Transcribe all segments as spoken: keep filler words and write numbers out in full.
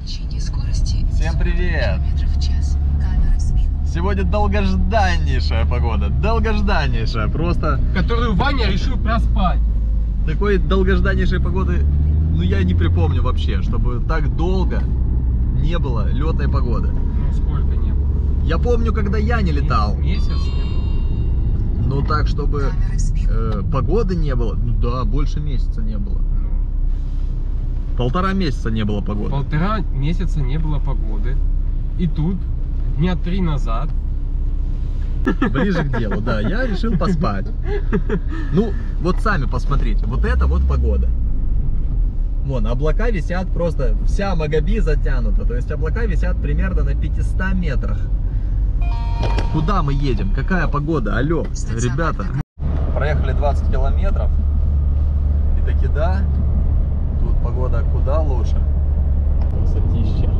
Всем привет! Сегодня долгожданнейшая погода, долгожданнейшая, просто... Которую Ваня решил проспать. Такой долгожданнейшей погоды, ну я не припомню вообще, чтобы так долго не было летной погоды. Ну сколько не было? Я помню, когда я не летал. Месяц не было. Ну так, чтобы э, погоды не было, ну да, больше месяца не было. Полтора месяца не было погоды. Полтора месяца не было погоды. И тут, дня три назад... Ближе к делу, да, я решил поспать. Ну, вот сами посмотрите, вот это вот погода. Вон, облака висят просто, вся Магаби затянута. То есть облака висят примерно на пятистах метрах. Куда мы едем? Какая погода? Алло, ребята. Проехали двадцать километров. И таки да, тут погода куда лучше. Красотища.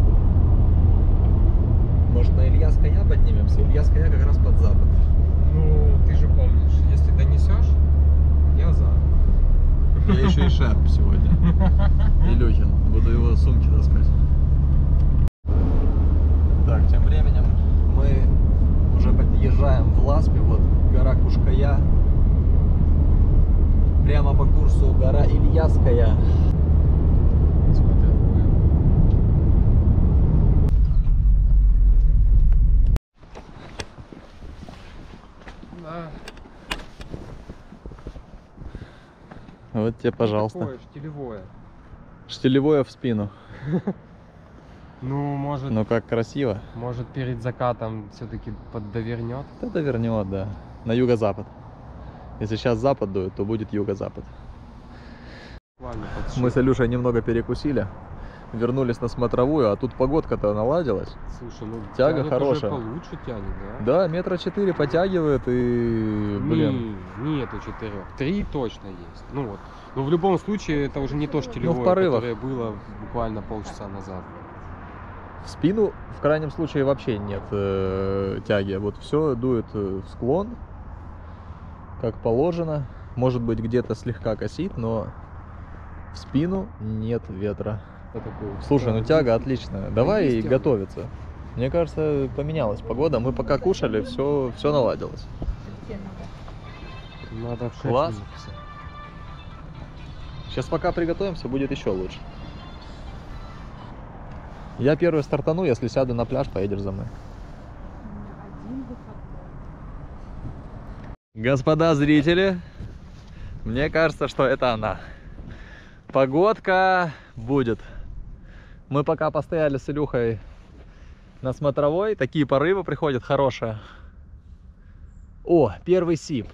Может, на Ильяс-Коня поднимемся? Ильяс-Коня как раз под запад. Ну, ты же помнишь, если донесешь, я за. Я еще и Шерп сегодня. Илюхин. Буду его сумки таскать. Так, тем временем мы уже подъезжаем в Ласпи. Вот гора Кушкая. Прямо по курсу гора Ильяс-Коня. Вот тебе, пожалуйста. Такое штилевое. Штилевое в спину. Ну, может... Ну, как красиво. Может, перед закатом все-таки поддовернет? Это вернет, да. На юго-запад. Если сейчас запад дует, то будет юго-запад. Мы с Илюшей немного перекусили. Вернулись на смотровую, а тут погодка-то наладилась. Слушай, ну тяга хорошая. Получше тянет, да? Да, метра четыре потягивает и, блин. Не, нету четырех. Три точно есть. Ну вот. Но в любом случае это уже не то штилевое, ну, в порывах. которое было буквально полчаса назад. В спину в крайнем случае вообще нет э, тяги. Вот все дует в склон, как положено. Может быть, где-то слегка косит, но в спину нет ветра. Слушай, ну тяга отличная. Давай готовиться. Мне кажется, поменялась погода. Мы пока кушали, все, все наладилось. Надо в класс. Сейчас пока приготовимся, будет еще лучше. Я первый стартану, если сяду на пляж, поедешь за мной. Господа зрители, мне кажется, что это она. Погодка будет. Мы пока постояли с Илюхой на смотровой, такие порывы приходят хорошие. О, первый сип.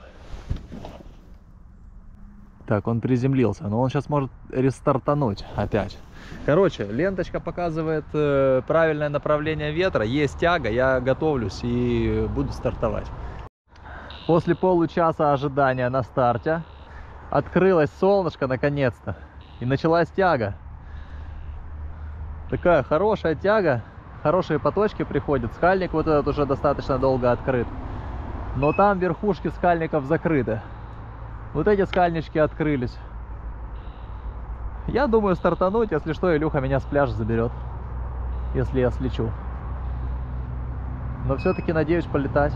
Так, он приземлился, но он сейчас может рестартануть опять. Короче, ленточка показывает э, правильное направление ветра, есть тяга, я готовлюсь и буду стартовать. После получаса ожидания на старте открылось солнышко наконец-то и началась тяга. Такая хорошая тяга, хорошие поточки приходят. Скальник вот этот уже достаточно долго открыт. Но там верхушки скальников закрыты. Вот эти скальнички открылись. Я думаю стартануть, если что, Илюха меня с пляжа заберет. Если я слечу. Но все-таки надеюсь полетать.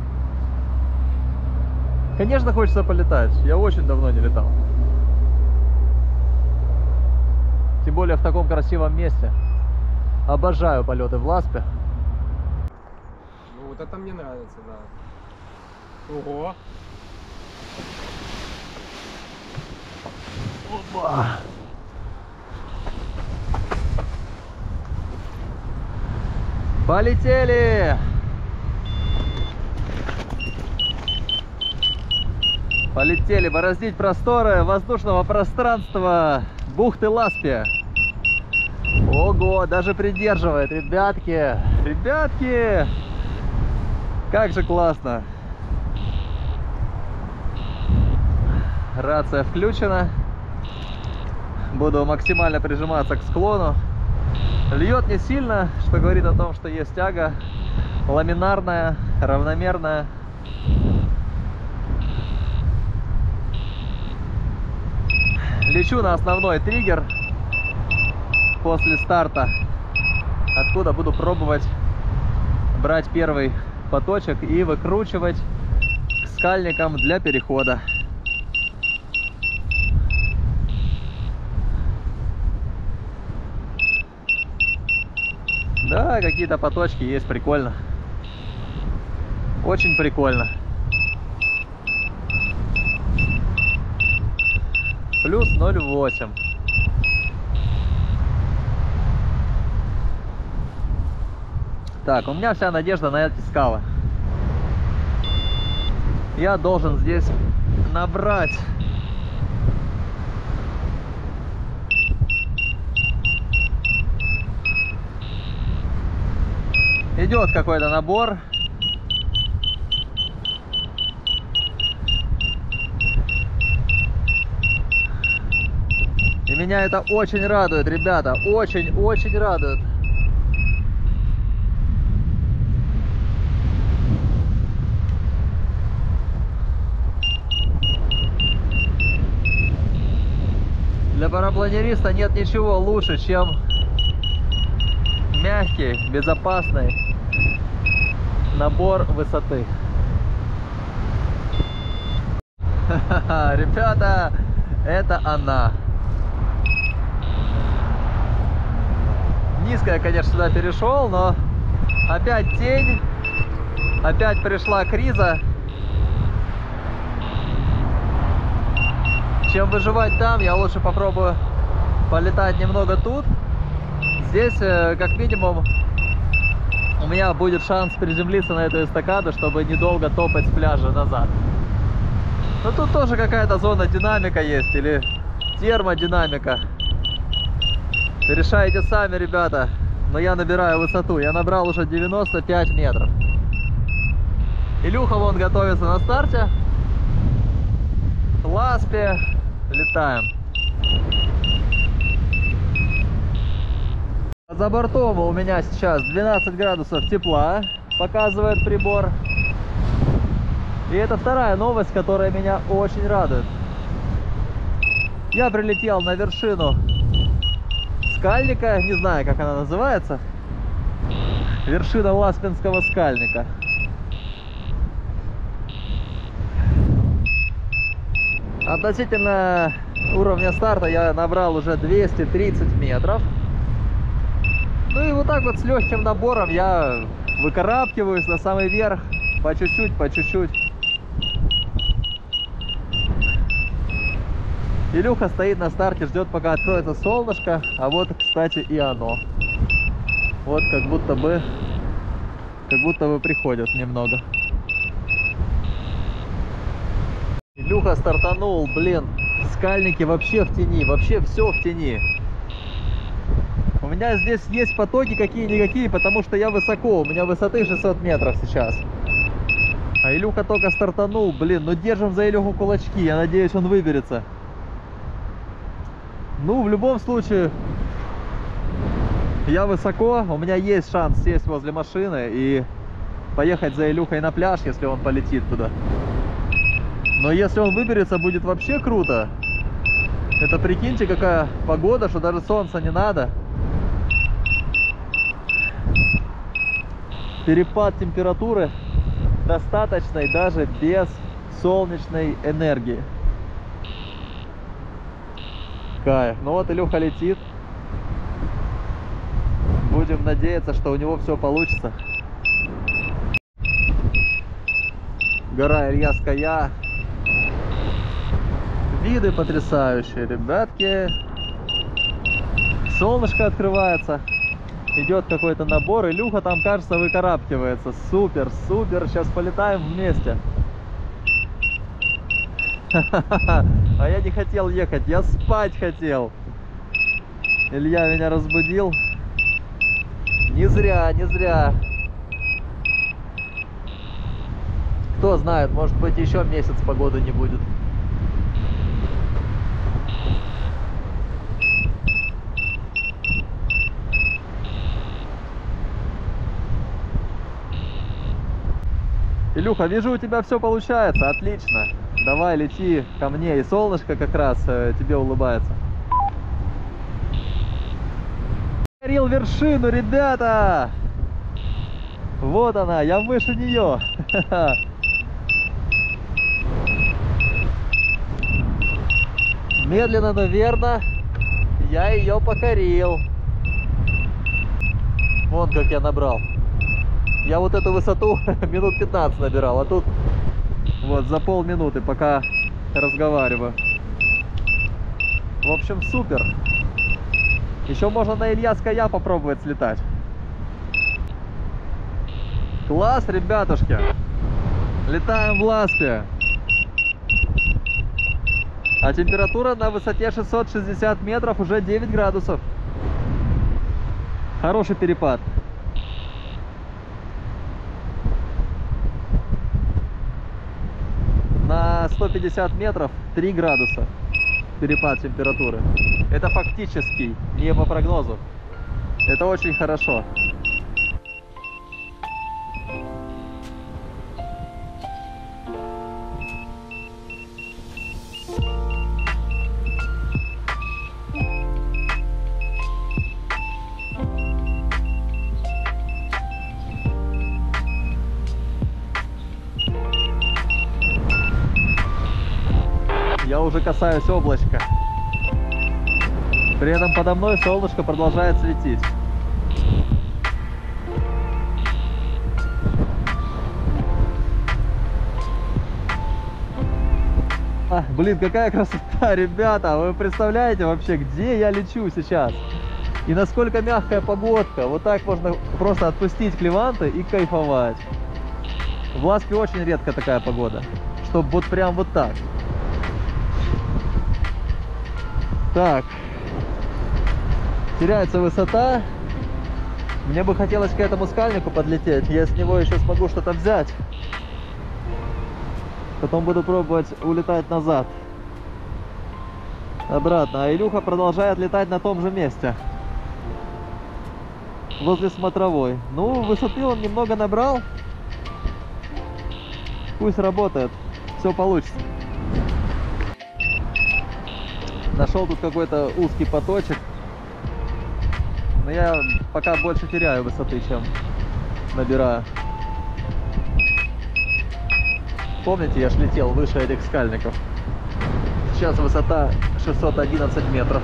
Конечно, хочется полетать. Я очень давно не летал. Тем более в таком красивом месте. Обожаю полеты в Ласпе. Ну вот это мне нравится, да. Ого! Опа! Полетели! Полетели бороздить просторы воздушного пространства бухты Ласпи. Ого, даже придерживает, ребятки, ребятки, как же классно. Рация включена. Буду максимально прижиматься к склону. Льет не сильно, что говорит о том, что есть тяга ламинарная, равномерная. Лечу на основной триггер после старта. откуда буду пробовать брать первый поточек и выкручивать к скальникам для перехода. Да, какие-то поточки есть, прикольно. Очень прикольно. Плюс ноль восемь. Так, у меня вся надежда на эти скалы. Я должен здесь набрать идет какой-то набор. И меня это очень радует, ребята. Очень-очень радует. Для парапланериста нет ничего лучше, чем мягкий, безопасный набор высоты. Ребята, это она. Низко я, конечно, сюда перешел, но опять тень, опять пришла криза. Чем выживать там, я лучше попробую полетать немного тут. Здесь, как минимум, у меня будет шанс приземлиться на эту эстакаду, чтобы недолго топать с пляжа назад. Но тут тоже какая-то зона динамика есть, или термодинамика. Решайте сами, ребята. Но я набираю высоту. Я набрал уже девяносто пять метров. Илюха вон готовится на старте. Ласпе. Летаем. За бортом у меня сейчас двенадцать градусов тепла, показывает прибор. И это вторая новость, которая меня очень радует. Я прилетел на вершину скальника, не знаю, как она называется. Вершина Ласпинского скальника. Относительно уровня старта я набрал уже двести тридцать метров. Ну и вот так вот с легким набором я выкарабкиваюсь на самый верх. По чуть-чуть, по чуть-чуть. Илюха стоит на старте, ждет, пока откроется солнышко. А вот, кстати, и оно. Вот как будто бы, как будто бы приходит немного. Илюха стартанул, блин. Скальники вообще в тени, вообще все в тени. У меня здесь есть потоки какие-никакие, потому что я высоко. У меня высоты шестьсот метров сейчас. А Илюха только стартанул, блин. Ну держим за Илюху кулачки, я надеюсь, он выберется. Ну, в любом случае, я высоко. У меня есть шанс сесть возле машины и поехать за Илюхой на пляж, если он полетит туда. Но если он выберется, будет вообще круто. Это прикиньте, какая погода, что даже солнца не надо. Перепад температуры достаточный даже без солнечной энергии. Кайф. Ну вот Илюха летит. Будем надеяться, что у него все получится. Гора Ильяская. Виды потрясающие, ребятки. Солнышко открывается. Идет какой-то набор. Илюха там, кажется, выкарабкивается. Супер, супер. Сейчас полетаем вместе. А я не хотел ехать. Я спать хотел. Илья меня разбудил. Не зря, не зря. Кто знает, может быть, еще месяц погоды не будет. Илюха, вижу, у тебя все получается, отлично. Давай, лети ко мне, и солнышко как раз э, тебе улыбается. Покорил вершину, ребята! Вот она, я выше нее. Медленно, но верно я ее покорил. Вон как я набрал. Я вот эту высоту минут пятнадцать набирал, а тут вот за полминуты, пока разговариваю. В общем, супер. Еще можно на Илья-Ская попробовать слетать. Класс, ребятушки. Летаем в Ласпе. А температура на высоте шестьсот шестьдесят метров уже девять градусов. Хороший перепад. На сто пятьдесят метров три градуса перепад температуры. Это фактический, не по прогнозу. Это очень хорошо. Я уже касаюсь облачка. При этом подо мной солнышко продолжает светить. А, блин, какая красота, ребята! Вы представляете вообще, где я лечу сейчас? И насколько мягкая погодка. Вот так можно просто отпустить клеванты и кайфовать. В Ласпе очень редко такая погода. Чтобы вот прям вот так. Так, теряется высота. Мне бы хотелось к этому скальнику подлететь. Я с него еще смогу что-то взять. Потом буду пробовать улетать назад. Обратно. А Илюха продолжает летать на том же месте. Возле смотровой. Ну, высоты он немного набрал. Пусть работает. Все получится. Нашел тут какой-то узкий поточек. Но я пока больше теряю высоты, чем набираю. Помните, я ж летел выше этих скальников. Сейчас высота шестьсот одиннадцать метров.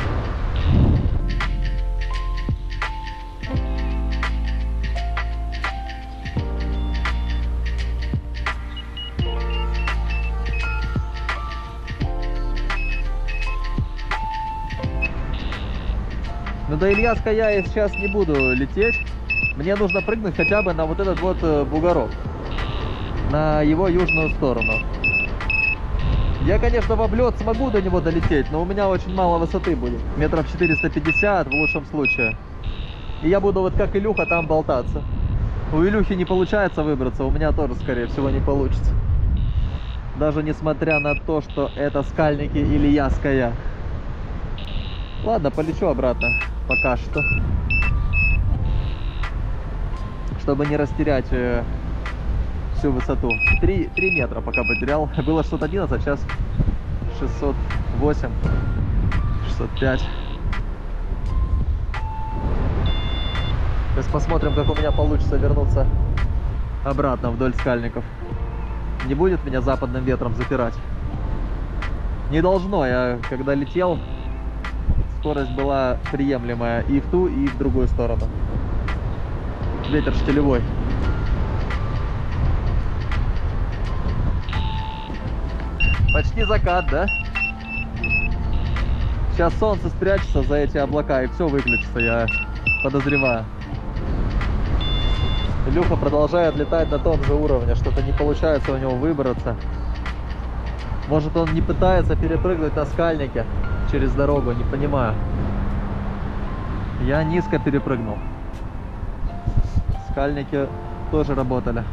Но до Илья-Ская я сейчас не буду лететь. Мне нужно прыгнуть хотя бы на вот этот вот бугорок. На его южную сторону. Я, конечно, в облет смогу до него долететь, но у меня очень мало высоты будет. Метров четыреста пятьдесят в лучшем случае. И я буду вот как Илюха там болтаться. У Илюхи не получается выбраться, у меня тоже, скорее всего, не получится. Даже несмотря на то, что это скальники Илья-Ская. Ладно, полечу обратно. Пока что. Чтобы не растерять э, всю высоту. три метра пока потерял. Было шестьсот одиннадцать, сейчас шестьсот восемь, шестьсот пять. Сейчас посмотрим, как у меня получится вернуться обратно вдоль скальников. Не будет меня западным ветром запирать? Не должно. Я когда летел, скорость была приемлемая и в ту, и в другую сторону. Ветер штилевой. Почти закат, да? Сейчас солнце спрячется за эти облака и все выключится, я подозреваю. Илюха продолжает летать на том же уровне, что-то не получается у него выбраться. Может, он не пытается перепрыгнуть на скальнике через дорогу, не понимаю. Я низко перепрыгнул. Скальники тоже работали.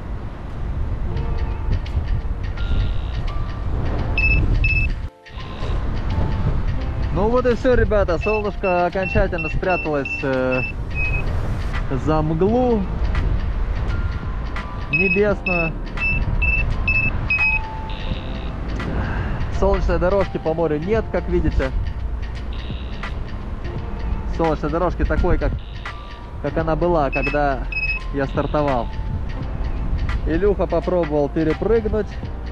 Ну вот и все, ребята. Солнышко окончательно спряталось э, за мглу небесную. Солнечной дорожки по морю нет, как видите. солнечной дорожки такой, как, как она была, когда я стартовал. Илюха попробовал перепрыгнуть,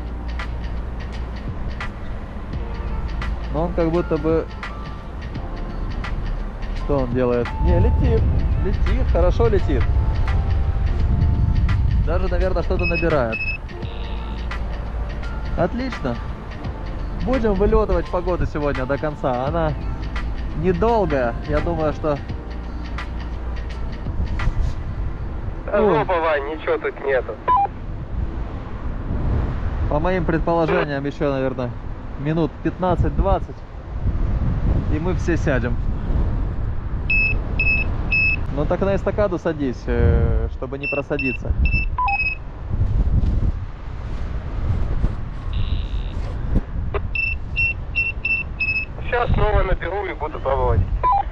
но он как будто бы... Что он делает? Не, летит, летит, хорошо летит. Даже, наверное, что-то набирает. Отлично. Будем вылетывать погоду сегодня до конца. Она недолгая. Я думаю, что... Жопа, Вань, ничего тут нету. По моим предположениям, еще, наверное, минут пятнадцать-двадцать. И мы все сядем. Ну так на эстакаду садись, чтобы не просадиться. Сейчас снова наберу и буду пробовать.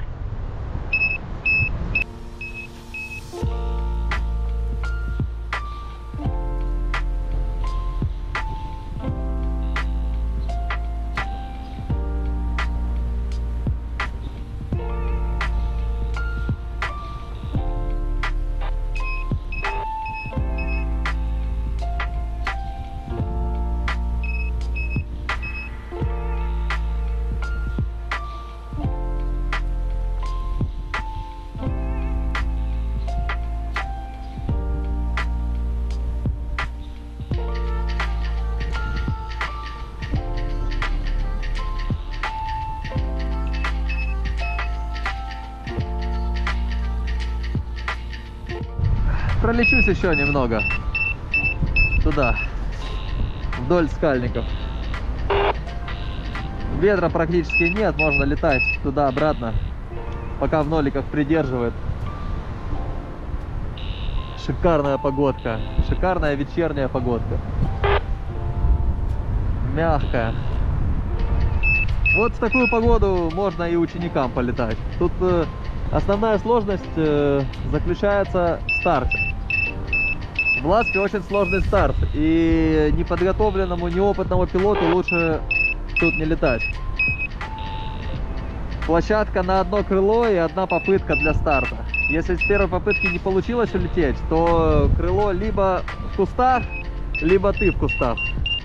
Пролечусь еще немного туда, вдоль скальников. Ветра практически нет, можно летать туда-обратно, пока в ноликах придерживает. Шикарная погодка, шикарная вечерняя погодка. Мягкая. Вот в такую погоду можно и ученикам полетать. Тут э, основная сложность э, заключается в старте. В Ласке очень сложный старт, и неподготовленному, неопытному пилоту лучше тут не летать. Площадка на одно крыло и одна попытка для старта. Если с первой попытки не получилось улететь, то крыло либо в кустах, либо ты в кустах.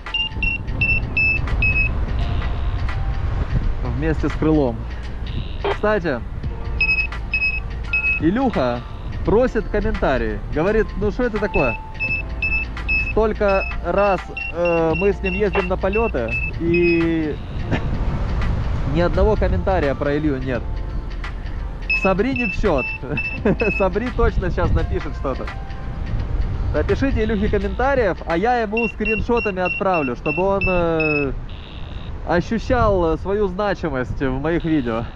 Вместе с крылом. Кстати, Илюха просит комментарии. Говорит, ну что это такое? Столько раз э, мы с ним ездим на полеты, и ни одного комментария про Илью нет. Сабри не в счет. Сабри точно сейчас напишет что-то. Напишите Илюхе комментариев, а я ему скриншотами отправлю, чтобы он э, ощущал свою значимость в моих видео.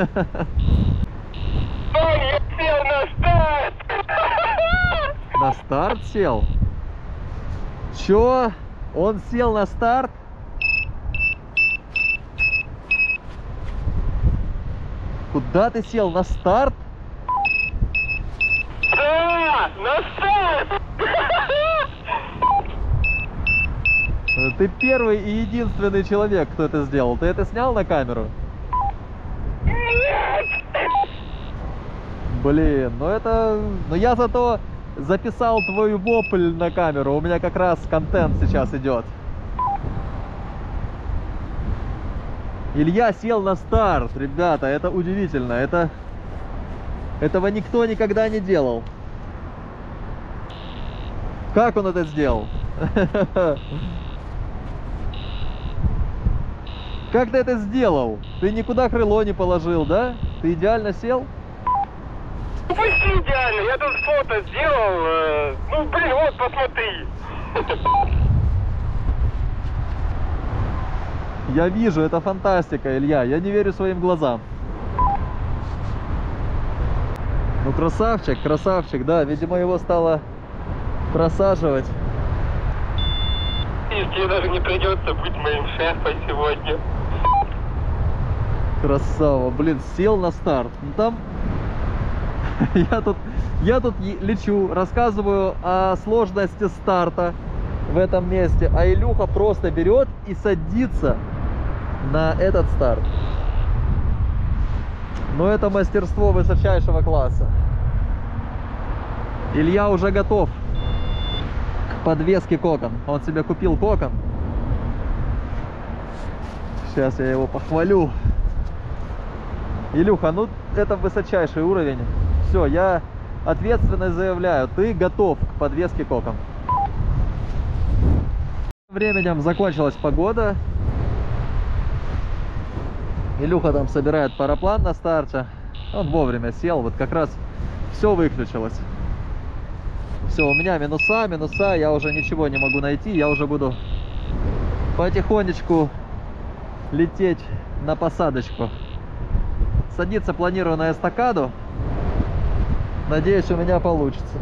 Я сел на старт! На старт сел? Чё? Он сел на старт? Куда ты сел? На старт? Да! На старт! Ты первый и единственный человек, кто это сделал. Ты это снял на камеру? Нет! Блин, ну это... Ну я зато записал твой вопль на камеру. У меня как раз контент сейчас идет. Илья сел на старт, ребята, это удивительно. Это... Этого никто никогда не делал. Как он это сделал? Как ты это сделал? Ты никуда крыло не положил, да? Ты идеально сел? Ну почти идеально, я тут фото сделал, э, ну блин, вот посмотри. Я вижу, это фантастика, Илья, я не верю своим глазам. Ну красавчик, красавчик, да, видимо его стало просаживать. И тебе даже не придется быть моим шефом сегодня. Красава, блин, сел на старт. Ну там... Я тут, я тут лечу, рассказываю о сложности старта в этом месте, а Илюха просто берет и садится на этот старт. Но это мастерство высочайшего класса. Илья уже готов к подвеске кокон. Он себе купил кокон. Сейчас я его похвалю. Илюха, ну это высочайший уровень. Все, я ответственно заявляю, ты готов к подвеске кокон. Тем временем закончилась погода. Илюха там собирает параплан на старте. Он вовремя сел, вот как раз все выключилось. Все, у меня минуса, минуса, я уже ничего не могу найти. Я уже буду потихонечку лететь на посадочку. Садиться планирую на эстакаду. Надеюсь, у меня получится.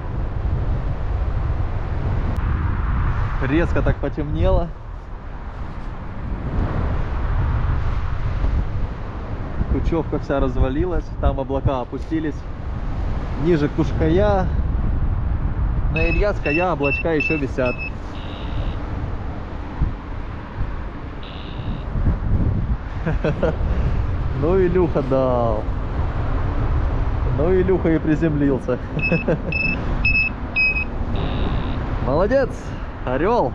Резко так потемнело. Кучевка вся развалилась. Там облака опустились. Ниже Кушкая. На Ильяцкая облачка еще висят. Ну, Илюха дал. Ну, Илюха и приземлился. Молодец, орел.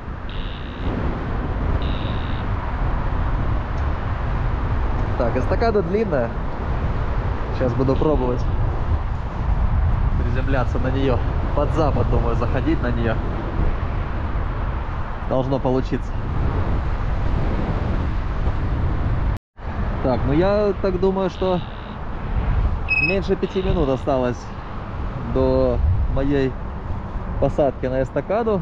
Так, эстакада длинная. Сейчас буду пробовать приземляться на нее. Под запад, думаю, заходить на нее. Должно получиться. Так, ну я так думаю, что меньше пяти минут осталось до моей посадки на эстакаду.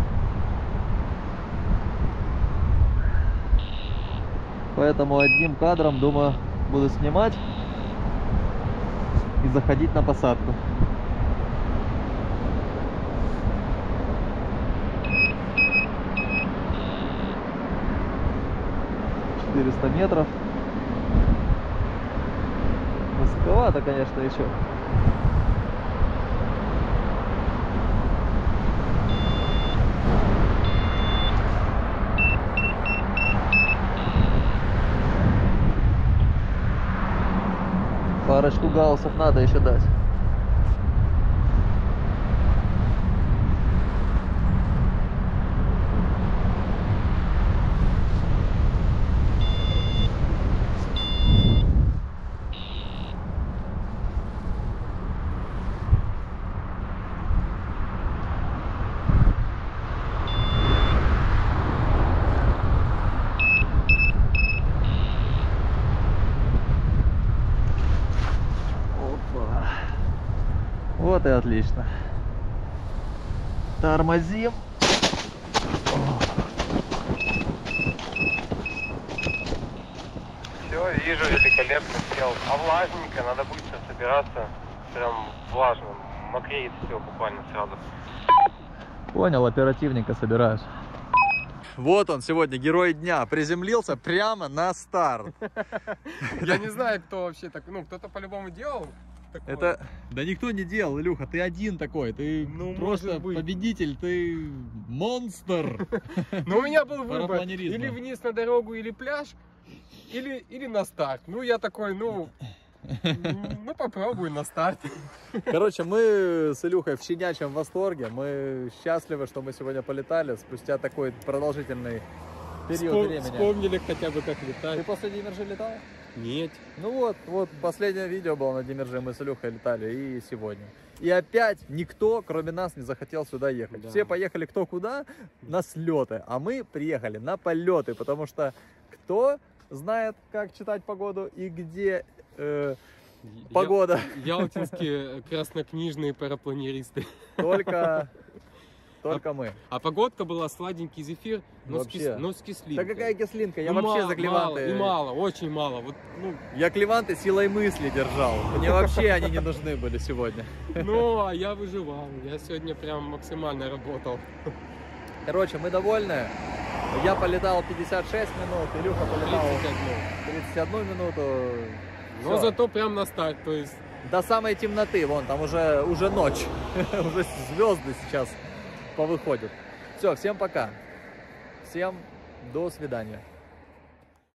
Поэтому одним кадром, думаю, буду снимать и заходить на посадку. четыреста метров. Высоковато, конечно, еще. Парочку гаусов надо еще дать. Вот и отлично. Тормозим. Все, вижу, великолепно сел. А влажненько, надо быстро собираться. Прям влажно, мокреет все буквально сразу. Понял, оперативненько собираешь. Вот он сегодня, герой дня, приземлился прямо на старт. Я не знаю, кто вообще так, ну, кто-то по-любому делал. Такое. Это, да никто не делал, Илюха, ты один такой, ты Ну, просто может быть. победитель, ты монстр. Но у меня был выбор, Парапланеризма. или вниз на дорогу, или пляж, или, или на старт. Ну, я такой, ну, ну, попробую на старте. Короче, мы с Илюхой в щенячьем восторге, мы счастливы, что мы сегодня полетали спустя такой продолжительный период Вспом- времени. Вспомнили хотя бы, как Ты летать. после Демержи летал? Нет. Ну вот, вот последнее видео было на Демерже, мы с Илюхой летали, и сегодня. И опять никто, кроме нас, не захотел сюда ехать. Да. Все поехали кто куда, на слеты, а мы приехали на полеты, потому что кто знает, как читать погоду и где э, погода. Я- ялтинские краснокнижные парапланеристы. Только, только мы. А погодка была сладенький зефир, но, с, Вообще. кис- но с кислинкой. Да какая кислинка, я Ну, вообще мало, за Клеванты. мало, и мало, очень мало. Вот, ну, Я Клеванты силой мысли держал. Мне вообще они не нужны были сегодня. ну, а я выживал. Я сегодня прям максимально работал. Короче, мы довольны. Я полетал пятьдесят шесть минут, Илюха полетал тридцать одну. тридцать одну минуту. Но Всё. зато прям на старт, то есть... До самой темноты, вон, там уже, уже ночь. Уже звезды сейчас повыходят. Все, всем пока. Всем до свидания.